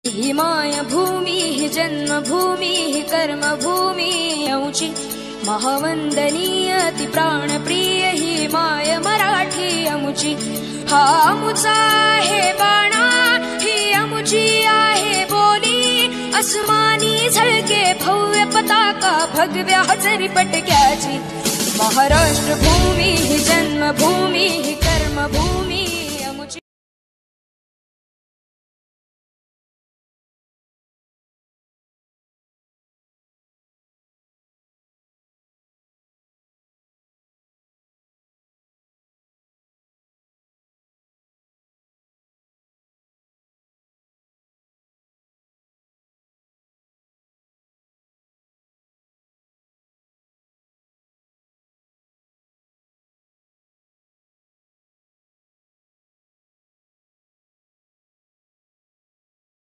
ही मायभूमी ही जन्मभूमी ही कर्मभूमी आमची महावंदनीय ती प्राणप्रिय ही माय मराठी आमची हा आमुचा आहे बाणा ही आमची आहे बोली अस्मानी झळके भव्य पताका भगव्या हजरी पटक्याची महाराष्ट्र भूमी ही जन्मभूमी ही कर्मभूमी